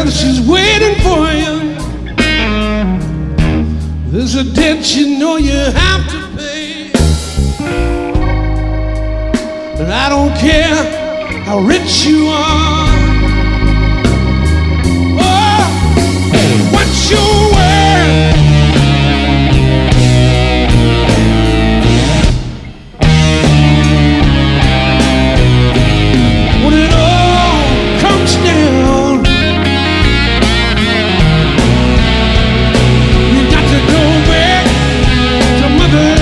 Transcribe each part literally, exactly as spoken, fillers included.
earth, she's waiting for you. There's a debt you know you have to pay. And I don't care how rich you are. Oh, what's your word? When it all comes down, you got to go back to mother.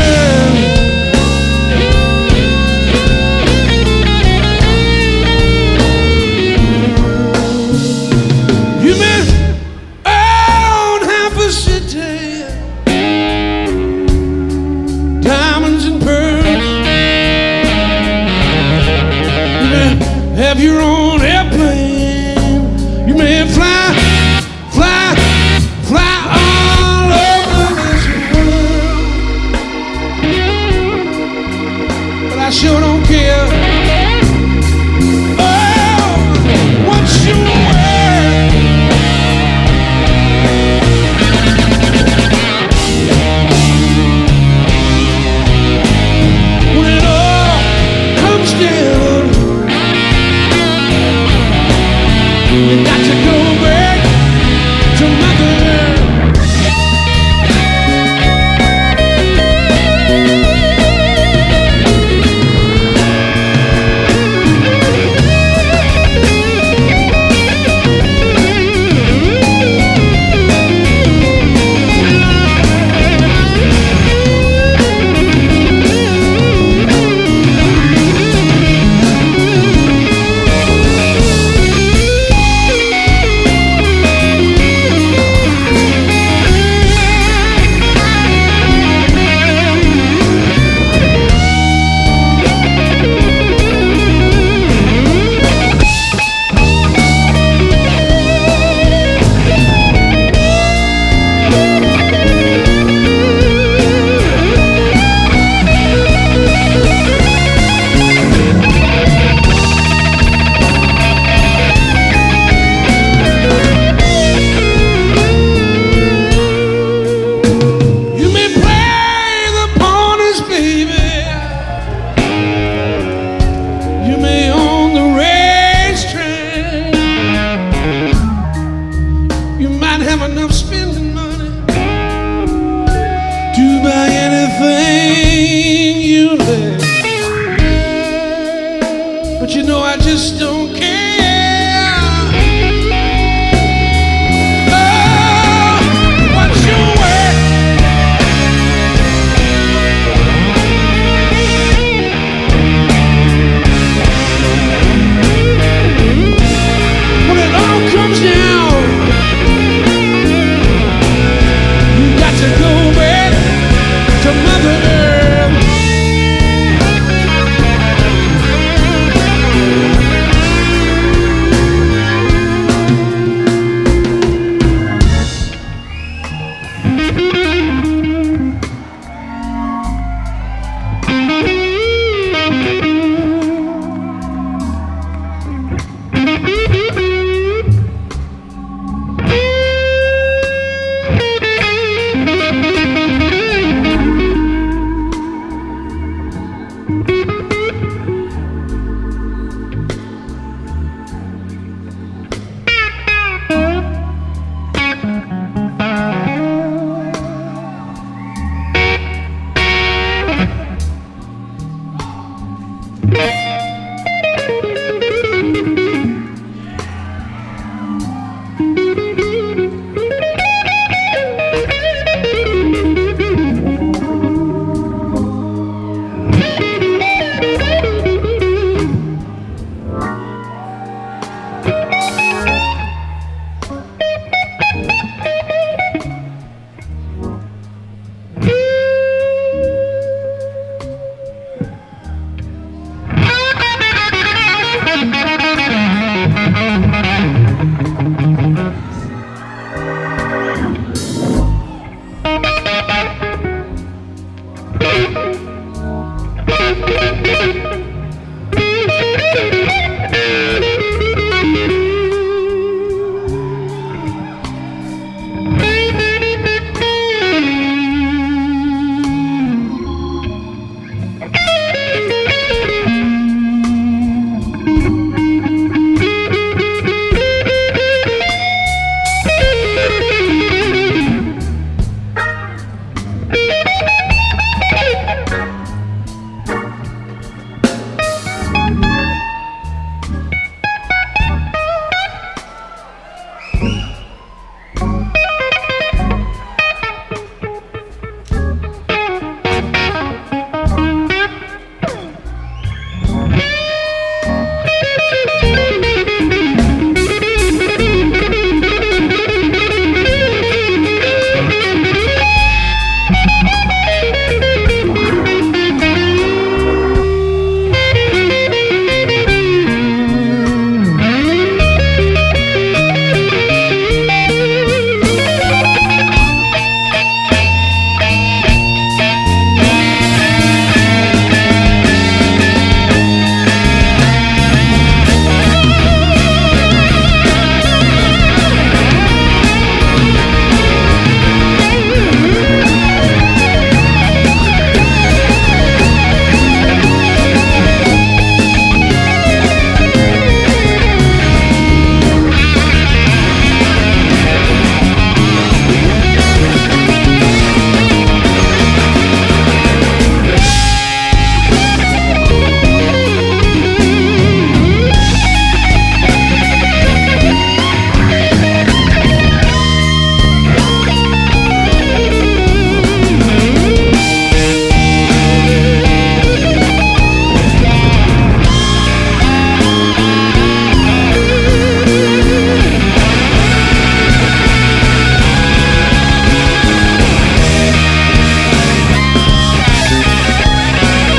You may own half a city, diamonds and pearls. You may have your own airplane. You may fly, fly, fly all over this world. But I sure don't care. Oh, what's your word? When it all comes down, you got to go back to mother. You may play the ponies, baby. You may own the racetrack. You might have enough spending money to buy anything you like. But you know I just don't care. Oh, what's your word? When it all comes down, you got to go back to Mother Earth.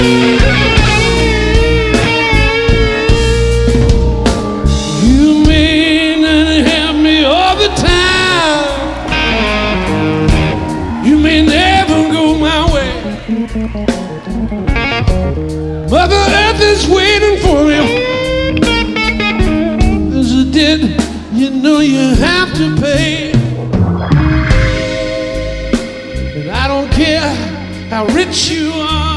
You may not have me all the time. You may never go my way. Mother Earth is waiting for you. There's a debt you know you have to pay. And I don't care how rich you are.